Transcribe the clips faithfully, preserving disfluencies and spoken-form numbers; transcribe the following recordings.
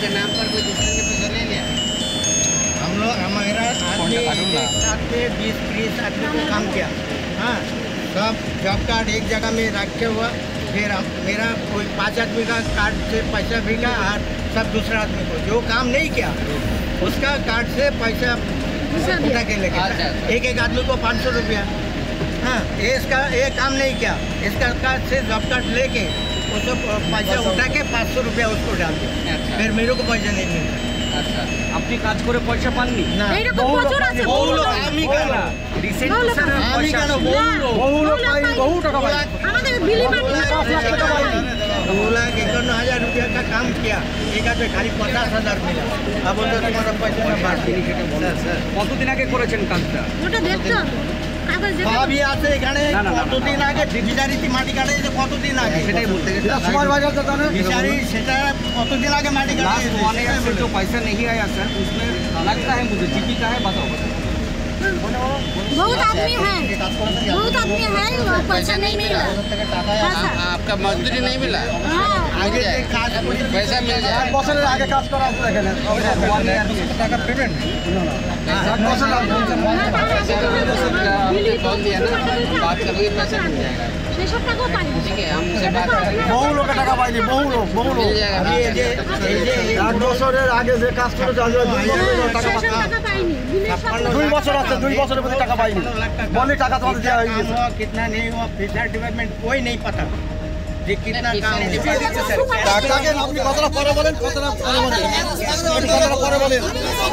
आपके नाम पर कोई दूसरे ने पैसा ले लिया? हम लोग हमारा आदमी साथ में बीस तीस आदमी को काम किया। हाँ, सब जॉब कार्ड एक जगह में रखे हुआ, फिर हम मेरा कोई पाँच आदमी का कार्ड से पैसा भिगा और सब दूसरा आदमी को जो काम नहीं किया उसका कार्ड से पैसा उठा के लेके एक एक आदमी को पाँच सौ रुपया। हाँ, ये इसका ये काम नहीं किया, इसका कार्ड से जॉब कार्ड लेके उसको पैसा उठा के पाँच सौ रुपया उसको डाल दिया। फिर मेरे को पैसा नहीं मिलता। আচ্ছা, আপনি কাজ করে পয়সা পাননি? না, এইরকম প্রচুর আছে। বহু লোক আমি কেন রিসেন্ট বহু লোক আমি কেন বহু লোক বহু লোক পাইনি, বহু টাকা পাইনি। আমাদের বিলি মাটি दो लाख इक्यावन हजार रुपया का काम किया, एक आदमी खाली पचास हजार मिला। अब बोलते तुम्हारा पैसा ना बात नहीं है। सर सर কতদিন আগে করেছেন কাজটা? ওটা দেখছো কাগজ দেখো ভাবি আছে এখানে কতদিন আগে বিচারিতি মাটি কাটে যে কতদিন আগে সেটাই বলতে গেছি। সুপার বাজার তো জানেন বিচারি সেটা কতদিন আগে মাটি কাটে लास्ट वन ईयर से जो पैसा नहीं आया सर उसमें लगता है मुझे जीविका है, बताओ बहुत आदमी है, बहुत आदमी है वो पैसा नहीं मिला। हाँ, सर। आपका मजदूरी नहीं मिला? हाँ, আগে যে কাজ করে पैसा मिल जाए? এক বছরের আগে কাজ করা আছে এখানে ওয়ান ইয়ার টাকা পেমেন্ট पैसा आपने बोल दिया ना, बात करोगे पैसा मिल जाएगा। সেই সব টাকাও পাই ठीक है, हमसे बात करेंगे, বহু লোক টাকা পাইনি, বহু লোক বহু লোক मिल जाएगा। এই যে এই যে এক বছরের আগে যে কাজ করে টাকা সেই সব টাকা পাইনি বিলের সব দুই বছর আছে, দুই বছরের মধ্যে টাকা পাইনি। বলি টাকা তোমাদের দেওয়া হয়ে গেছে। कितना नहीं हुआ फिशर डिपार्टमेंट कोई नहीं पता যে कितना काम টাকাকে আপনি কতটা পরে বলেন, কতটা পরে বলেন, আপনি কতটা পরে বলেন,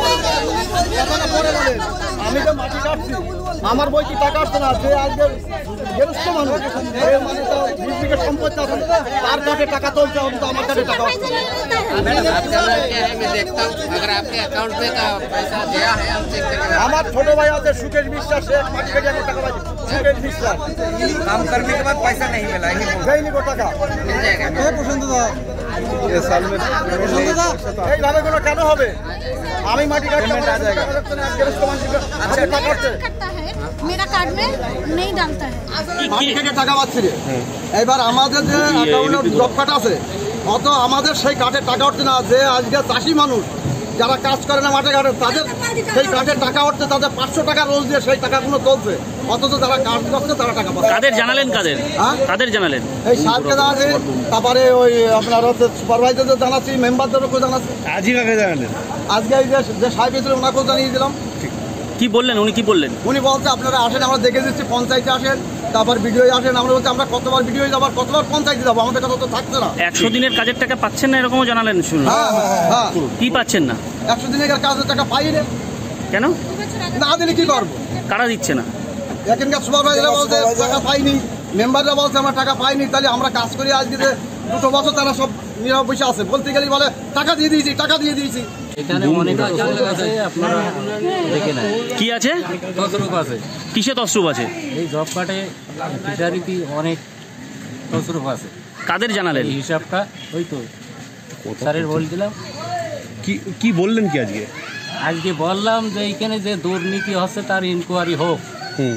কতটা পরে বলেন। আমি তো মাটি কাটছি, আমার বই কি টাকা আসছে না? যে আজকে গেরস্ত মানুষ এই মানে তো বিশ বিঘা সম্পত্তি আছে, তার কাছে টাকা তুলতে হবে, তো আমার কাছে টাকা আসছে না। आपका नाम क्या है? मैं देखता हूँ, अगर आपके अकाउंट पे का पैसा गया है हम चेक करेंगे। আমার ছোট ভাই আছে সুকেশ বিশ্বাস, সে মাটি কেটে আমার টাকা পাইছে। সুকেশ বিশ্বাস काम करने के बाद पैसा नहीं मिला, देयনি গো টাকা। मिल जाएगा। এই প্রশান্ত দা এই সাল में প্রশান্ত দা এইভাবে কোনো কেন হবে? আমি মাটি কাটতে आ जाएगा। अच्छा টাকা কাটতে करता है, मेरा कार्ड में नहीं डालता है। মাটি থেকে টাকা পাচ্ছি রে। এবার আমাদের যে অ্যাকাউন্টে জব কার্ড আছে অত আমাদের সেই কার্ডের টাকা উঠছে না। যে আজকে চাষি মানুষ যারা কাজ করে না মাঠে ঘাটে তাদের সেই কার্ডের টাকা উঠছে, তাদের পাঁচশো টাকা রোজ দিয়ে সেই টাকাগুলো চলছে, অথচ যারা কাজ করছে তারা টাকা পাচ্ছে। কাদের জানালেন? কাদের হ্যাঁ কাদের জানালেন? এই সাহেবকে জানাচ্ছি, তারপরে ওই আপনার হচ্ছে সুপারভাইজারদের জানাচ্ছি, মেম্বারদেরও জানাচ্ছি। আজই কাকে জানালেন? আজকে এই যে যে সাহেব এসেছিল ওনাকেও জানিয়ে দিলাম। কি বললেন উনি? কি বললেন উনি বলছে আপনারা আসেন, আমরা দেখে দিচ্ছি, পঞ্চায়েতে আসেন, তারপর ভিডিও আসেন। আমরা বলছি আমরা কতবার ভিডিও যাবো, কতবার পঞ্চায়েতে যাবো, আমাদের কথা তো থাকছে না। একশো দিনের কাজের টাকা পাচ্ছেন না এরকমও জানালেন? শুনলাম। হ্যাঁ হ্যাঁ কি পাচ্ছেন না? একশো দিনের কাজের টাকা পাই না। কেন? না দিলে কি করবো? কারা দিচ্ছে না? এখানকার সুপারভাইজাররা বলছে টাকা পাইনি, মেম্বাররা বলছে আমরা টাকা পাইনি। তাহলে আমরা কাজ করি আজকে যে দুটো বছর তারা সব নীরব বসে আছে, বলতে গেলে বলে টাকা দিয়ে দিয়েছি, টাকা দিয়ে দিয়েছি। এখানে অনেক তসরুপ আছে, আপনারা দেখে নেন। কি আছে? তসরুপ আছে। কিসে তসরুপ আছে? এই জব কার্ডে ফিশারিতে অনেক তসরুপ আছে। কাদের জানালেন? এই হিসাবটা ওই তো স্যারের বলছিলাম। কি কি বললেন কি আজকে? আজকে বললাম যে এইখানে যে দুর্নীতি হচ্ছে তার ইনকোয়ারি হোক। হুম,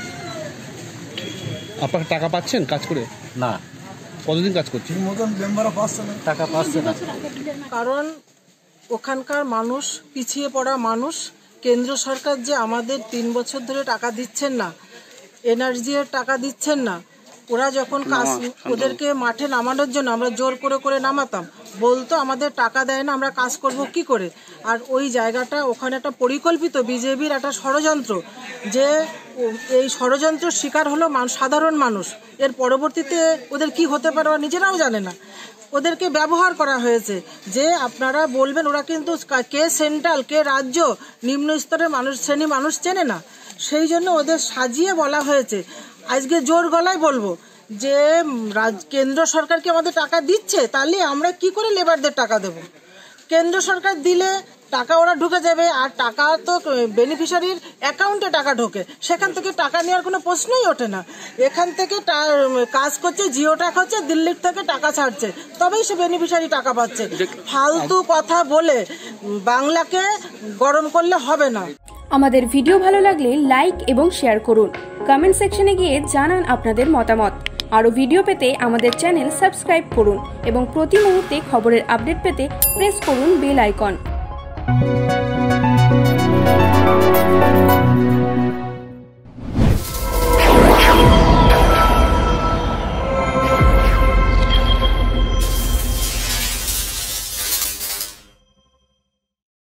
আপনারা টাকা পাচ্ছেন কাজ করে? না। কতদিন কাজ করছেন? টাকা পাচ্ছে না। কারণ ওখানকার মানুষ পিছিয়ে পড়া মানুষ, কেন্দ্র সরকার যে আমাদের তিন বছর ধরে টাকা দিচ্ছেন না, এনার্জি এর টাকা দিচ্ছেন না। ওরা যখন কাজ ওদেরকে মাঠে নামানোর জন্য আমরা জোর করে করে নামাতাম, বলতো আমাদের টাকা দেয় না, আমরা কাজ করব কি করে। আর ওই জায়গাটা ওখানে একটা পরিকল্পিত বিজেপির একটা ষড়যন্ত্র, যে এই ষড়যন্ত্রের শিকার হলো সাধারণ মানুষ। এর পরবর্তীতে ওদের কি হতে পারে ওরা নিজেরাও জানে না। ওদেরকে ব্যবহার করা হয়েছে যে আপনারা বলবেন, ওরা কিন্তু কে সেন্ট্রাল কে রাজ্য নিম্ন স্তরের মানুষ শ্রেণী মানুষ চেনে না, সেই জন্য ওদের সাজিয়ে বলা হয়েছে। আজকে জোর গলায় বলবো যে কেন্দ্র সরকার কি আমাদের টাকা দিচ্ছে, তাহলে আমরা কি করে লেবারদের টাকা দেব? কেন্দ্র সরকার দিলে টাকা ওরা ঢুকে যাবে, আর টাকা তো বেনিফিশিয়ারির অ্যাকাউন্টে টাকা ঢোকে, সেখান থেকে টাকা নেওয়ার কোনো প্রশ্নই ওঠে না। এখান থেকে কাজ করছে, জিও টাকা হচ্ছে, দিল্লির থেকে টাকা ছাড়ছে, তবেই সে বেনিফিশিয়ারি টাকা পাচ্ছে। ফালতু কথা বলে বাংলাকে গরম করলে হবে না। আমাদের ভিডিও ভালো লাগলে লাইক এবং শেয়ার করুন, কমেন্ট সেকশনে গিয়ে জানান আপনাদের মতামত আরও ভিডিও পেতে আমাদের চ্যানেল সাবস্ক্রাইব করুন এবং প্রতি মুহূর্তে খবরের আপডেট পেতে প্রেস করুন বেল আইকন।